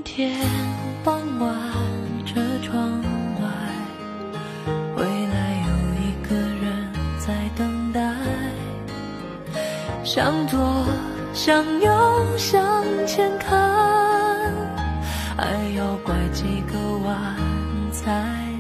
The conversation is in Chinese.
天傍晚，这窗外未来有一个人在等待，向左向右向前看，爱要拐几个弯才